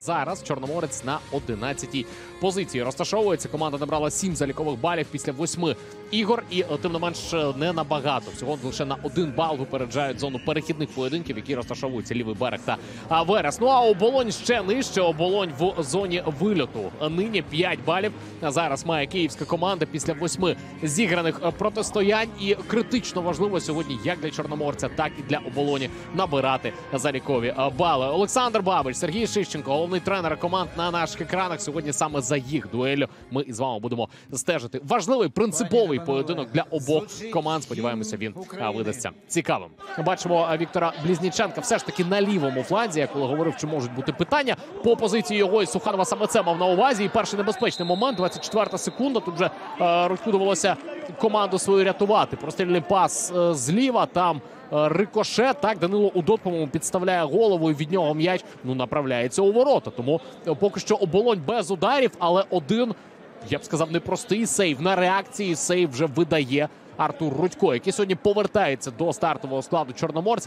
Зараз Чорноморець на 11-й позиції розташовується. Команда набрала 7 залікових балів після 8 ігор. І тим не менш не набагато. Всього лише на 1 бал випереджають зону перехідних поєдинків, які розташовуються лівий берег та Верес. Ну а Оболонь ще нижче. Оболонь в зоні вильоту. Нині 5 балів. Зараз має київська команда після 8 зіграних протистоянь. І критично важливо сьогодні як для Чорноморця, так і для Оболоні набирати залікові бали. Олександр Бабич, Сергій Шищенко, головний тренер команд на наших екранах. Сьогодні саме за їх дуелю ми із вами будемо стежити. Важливий, принциповий поєдинок для обох команд. Сподіваємося, він видасться цікавим. Бачимо Віктора Близніченка все ж таки на лівому фланзі. Я коли говорив, чи можуть бути питання по позиції його і Суханова, саме це мав на увазі. І перший небезпечний момент, 24-та секунда. Тут вже Рудьку довелося команду свою рятувати. Прострільний пас зліва, там рикошет. Так, Данило Удот, по-моєму, підставляє голову і від нього м'яч направляється у ворота. Тому поки що Оболонь без ударів, але один, я б сказав, непростий сейв. На реакції сейв вже видає Артур Рудько, який сьогодні повертається до стартового складу Чорноморця.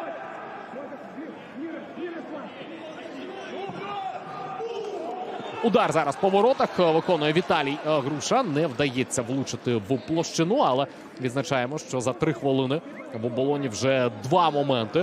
Удар зараз по воротах виконує Віталій Груша. Не вдається влучити в площину, але відзначаємо, що за 3 хвилини в Оболоні вже 2 моменти.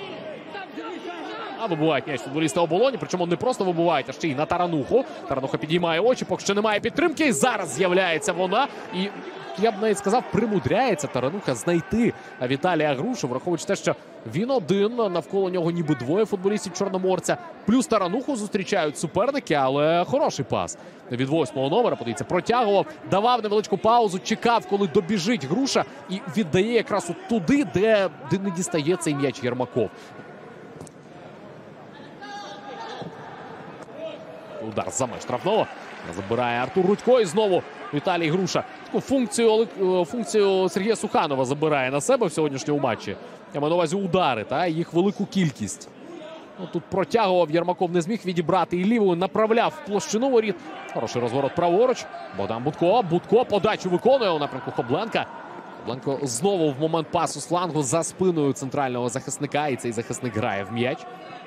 А вибивають м'яч футболісти Оболоні, причому не просто вибивають, а ще й на Тарануху. Тарануха підіймає очі, поки що немає підтримки. Зараз з'являється вона. І, я б навіть сказав, примудряється Тарануха знайти Віталія Грушу, враховуючи те, що він один, навколо нього ніби 2 футболістів Чорноморця. Плюс Тарануху зустрічають суперники, але хороший пас від 8-го номера. Подивіться, протягував, давав невеличку паузу, чекав, коли добіжить Груша і віддає якраз от туди, де не дістає цей м'яч Єрмаков. Удар за меж штрафного. Забирає Артур Рудько і знову Віталій Груша. Таку функцію Сергія Суханова забирає на себе в сьогоднішньому матчі. Я маю на увазі удари та їх велику кількість. Ну, тут протягував, Єрмаков не зміг відібрати і лівою направляв в площину воріт. Хороший розворот праворуч. Богдан Будко. Будко подачу виконує у напрямку Хобленка. Хобленко знову в момент пасу з флангу за спиною центрального захисника. І цей захисник грає в м'яч.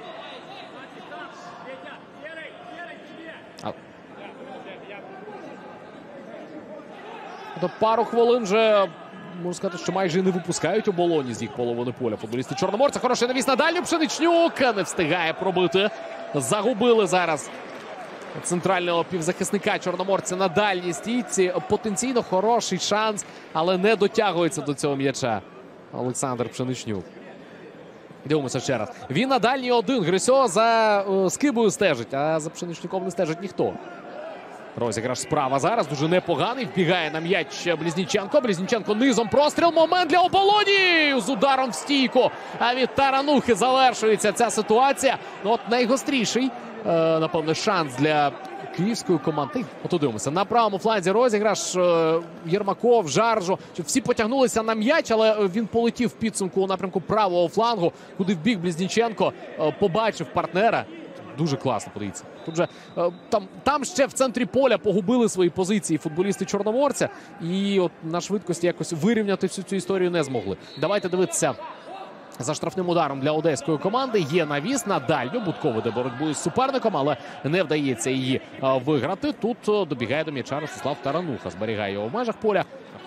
До пару хвилин вже, можна сказати, що майже не випускають Оболоні з їх половини поля футболісти Чорноморця. Хороший навіс на дальню. Пшеничнюк не встигає пробити. Загубили зараз центрального півзахисника Чорноморця на дальній стійці. Потенційно хороший шанс, але не дотягується до цього м'яча Олександр Пшеничнюк. Дивимося ще раз. Він на дальній один. Грисьо за Скибою стежить, а за Пшеничнюком не стежить ніхто. Розіграш справа зараз. Дуже непоганий. Вбігає на м'яч Близніченко. Близніченко низом. Простріл. Момент для Оболоні. З ударом в стійку. А від Таранухи завершується ця ситуація. Ну, от найгостріший, напевно, шанс для київської команди. От дивимося. На правому фланзі розіграш. Єрмаков, Жаржо. Всі потягнулися на м'яч, але він полетів в підсумку у напрямку правого флангу, куди вбіг Близніченко. Побачив партнера. Дуже класно, подивіться. Тут же, там ще в центрі поля погубили свої позиції футболісти Чорноморця. І от на швидкості якось вирівняти всю цю історію не змогли. Давайте дивитися за штрафним ударом для одеської команди. Є навіс на дальню. Будко веде боротьбу із суперником, але не вдається її виграти. Тут добігає до м'яча Ростислав Тарануха. Зберігає його в межах поля.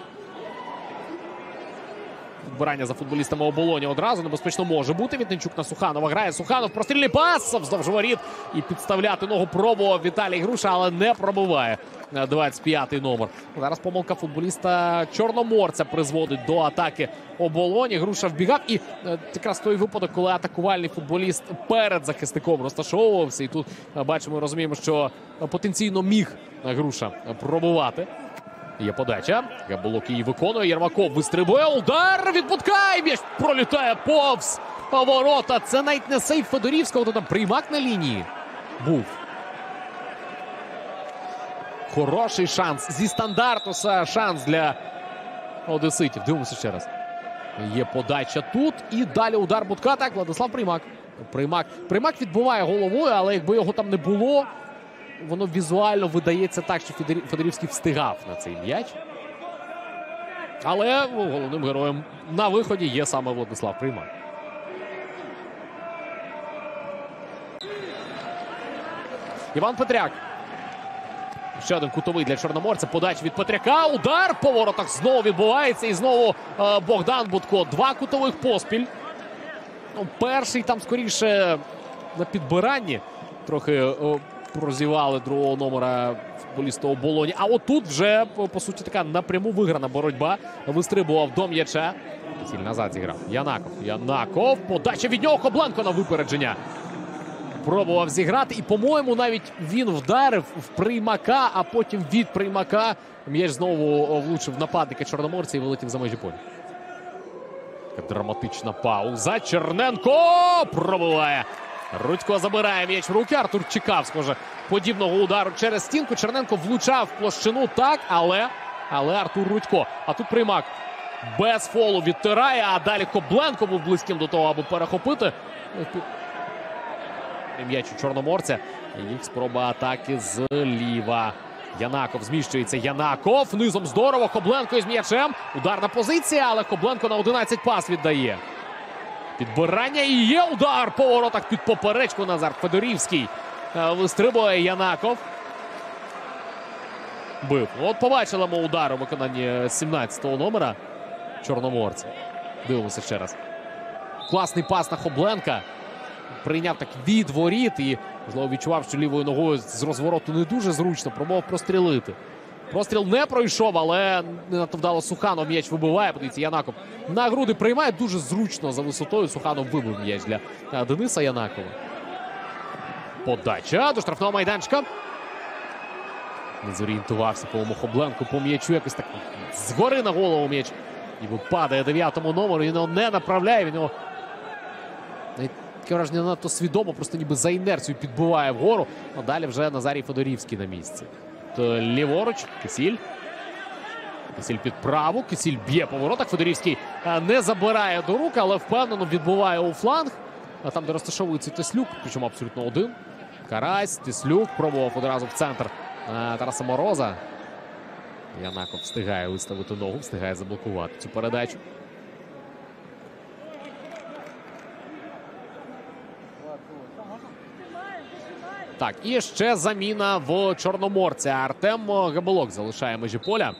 Відбирання за футболістами Оболоні одразу небезпечно може бути. Вітничук на Суханова грає. Суханов, прострільний пас вздовж воріт. І підставляти ногу пробував Віталій Груша, але не пробиває 25-й номер. Зараз помилка футболіста Чорноморця призводить до атаки Оболоні. Груша вбігав. І якраз той випадок, коли атакувальний футболіст перед захисником розташовувався. І тут бачимо і розуміємо, що потенційно міг Груша пробивати. Є подача. Габулок її виконує. Єрмаков вистрибує. Удар від Будка. І м'яч пролітає повз ворота. Це навіть не сейв Федорівського. Там Приймак на лінії був. Хороший шанс. Зі стандарту шанс для одеситів. Дивимося ще раз. Є подача тут. І далі удар Будка. Так, Владислав Приймак. Приймак відбиває головою, але якби його там не було, воно візуально видається так, що Федорівський встигав на цей м'яч. Але головним героєм на виході є саме Владислав Приймак. Іван Петряк. Ще один кутовий для чорноморця. Подача від Петряка. Удар по воротах знову відбувається. І знову Богдан Будко. 2 кутових поспіль. Ну, перший там скоріше на підбиранні. Трохи прозівали другого номера футболіста Оболоні. А отут вже, по суті, така напряму виграна боротьба. Вистрибував до м'яча. Кисіль назад зіграв. Янаков. Подача від нього. Кобленко на випередження. Пробував зіграти. І, по-моєму, навіть він вдарив в Приймака, а потім від Приймака м'яч знову влучив нападника чорноморця і вилетів за межі поля. Драматична пауза. Черненко пробиває. Рудько забирає м'яч в руки. Артур чекав, схоже, подібного удару через стінку. Черненко влучав в площину, так, але Артур Рудько. А тут Приймак без фолу відтирає, а далі Кобленко був близьким до того, аби перехопити м'яч у чорноморця. Їх спроба атаки зліва. Янаков зміщується. Янаков низом здорово. Кобленко із м'ячем. Ударна позиція, але Кобленко на 11 пас віддає. Підбирання і є удар по воротах під поперечку. Назар Федорівський вистрибує. Янаков. Бив. От побачили ми удар у виконанні 17-го номера чорноморця. Дивимося ще раз. Класний пас на Хобленка. Прийняв так від воріт і, можливо, відчував, що лівою ногою з розвороту не дуже зручно. Пробував прострілити. Простріл не пройшов, але не надто вдало Суханов м'яч вибиває. Подивіться, Янаков на груди приймає дуже зручно за висотою. Суханов вибив м'яч для Дениса Янакова. Подача до штрафного майданчика. Не зорієнтувався, по-моєму, Хобленко по м'ячу. Якось так згори на голову м'яч. І падає 9-му номеру. Він його не направляє. Він його... Таке враження, надто свідомо, просто ніби за інерцією підбиває вгору. А далі вже Назарій Федорівський на місці. Ліворуч, Кисіль. Кисіль під праву, Кисіль б'є по воротах. Федорівський не забирає до рук, але впевнено відбиває у фланг. А там, де розташовується Теслюк, причому абсолютно один. Карась, Теслюк пробував одразу в центр Тараса Мороза. Янаков встигає виставити ногу, встигає заблокувати цю передачу. Так, і ще заміна в чорноморця. Артем Габелок залишає межі поля.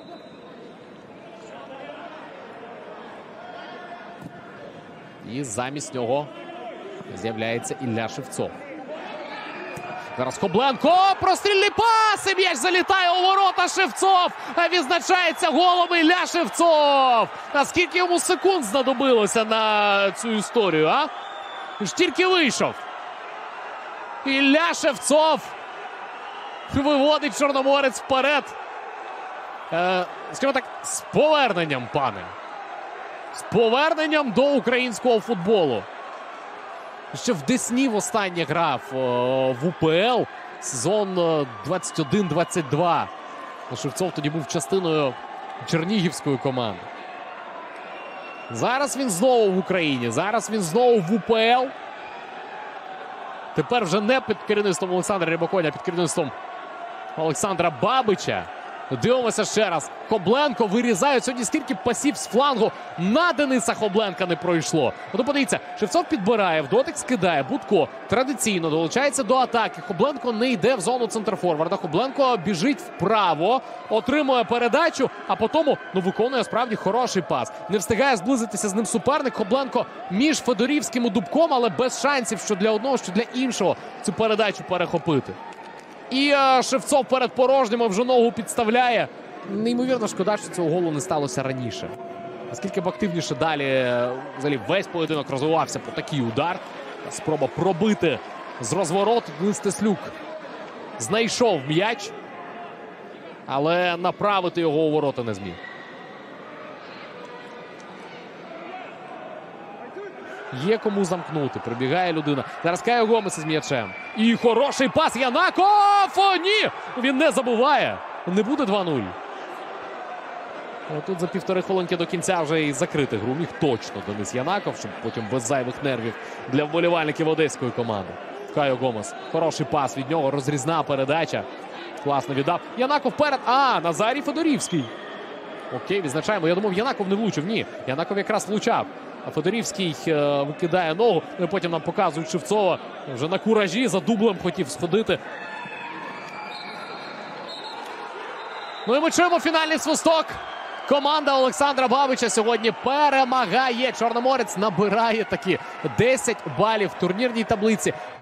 І замість нього з'являється Ілля Шевцов. Зараз Кобленко. Прострільний пас! І м'яч залітає у ворота. Шевцов відзначається голом Ілля Шевцов. А скільки йому секунд знадобилося на цю історію, а? Ж тільки вийшов. Ілля Шевцов виводить чорноморець вперед. Скажімо так, з поверненням, пане. З поверненням до українського футболу. Ще в Десні востаннє грав в УПЛ сезон 21-22. Шевцов тоді був частиною чернігівської команди. Зараз він знову в Україні. Зараз він знову в УПЛ. Тепер вже не під керівництвом Олександра Рябоконя, а під керівництвом Олександра Бабича. Дивимося ще раз. Хобленко вирізає. Сьогодні скільки пасів з флангу на Дениса Хобленка не пройшло. От подивіться, Шевцов підбирає, в дотик скидає. Будко традиційно долучається до атаки. Хобленко не йде в зону центрфорварда. Хобленко біжить вправо, отримує передачу, а потім виконує справді хороший пас. Не встигає зблизитися з ним суперник. Хобленко між Федорівським і Дубком, але без шансів, що для одного, що для іншого цю передачу перехопити. І Шевцов перед порожнім вже ногу підставляє. Неймовірно шкода, що цього голу не сталося раніше. Наскільки б активніше далі взагалі весь поєдинок розвивався по такий удар. Спроба пробити з розвороту. Денис Теслюк знайшов м'яч, але направити його у ворота не зміг. Є кому замкнути. Прибігає людина. Зараз Кайо Гомес із м'ячем. І хороший пас. Янаков! О, ні! Він не забуває. Не буде 2-0. Тут за півтори хвилинки до кінця вже і закрити гру міг точно Денис Янаков, щоб потім без зайвих нервів для вболівальників одеської команди. Кайо Гомес. Хороший пас від нього. Розрізна передача. Класно віддав. Янаков перед. Назарій Федорівський. Окей, відзначаємо. Я думав, Янаков не влучив. Ні, Янаков якраз влучав. Федорівський викидає ногу. Ну і потім нам показують Шевцова. Вже на куражі за дублем хотів сходити. Ну і ми чуємо фінальний свисток. Команда Олександра Бабича сьогодні перемагає. Чорноморець набирає такі 10 балів в турнірній таблиці.